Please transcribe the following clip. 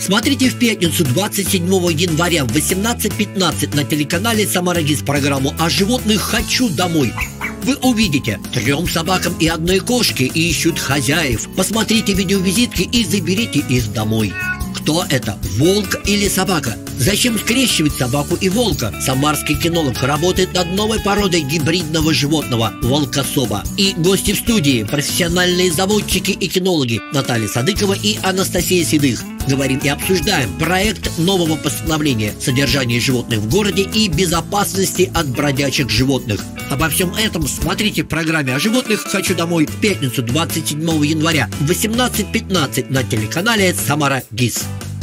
Смотрите в пятницу 27 января в 18:15 на телеканале «Самара ГИС» программу о животных «Хочу домой». Вы увидите 3 собакам и 1 кошке ищут хозяев. Посмотрите видеовизитки и заберите их домой. Кто это, волк или собака? Зачем скрещивать собаку и волка? Самарский кинолог работает над новой породой гибридного животного – волкособа. И гости в студии – профессиональные заводчики и кинологи Наталья Садыкова и Анастасия Седых. Говорим и обсуждаем проект нового постановления «Содержание животных в городе и безопасности от бродячих животных». Обо всем этом смотрите в программе о животных «Хочу домой» в пятницу 27 января в 18:15 на телеканале «Самара ГИС».